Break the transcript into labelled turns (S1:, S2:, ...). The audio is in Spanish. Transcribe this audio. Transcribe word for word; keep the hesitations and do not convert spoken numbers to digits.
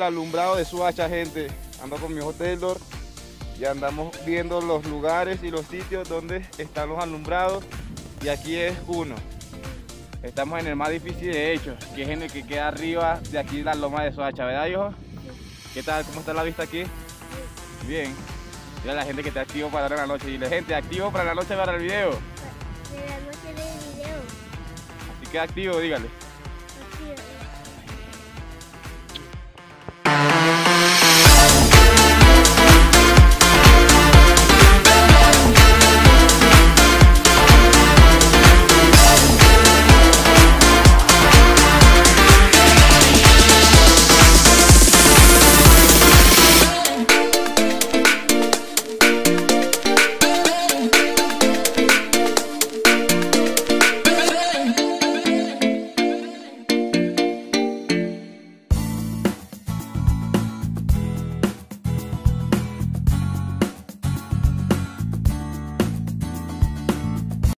S1: alumbrado de Soacha, gente. Ando con mi hijo Taylor y andamos viendo los lugares y los sitios donde están los alumbrados. Y aquí es uno. Estamos en el más difícil de hecho, que es en el que queda arriba de aquí la loma de Soacha, ¿verdad, hijo? ¿Qué tal? ¿Cómo está la vista aquí? Bien. Mira la gente que está activo para la noche. Y la gente activo para la noche para el video.
S2: De la noche del video.
S1: Así que activo, dígale.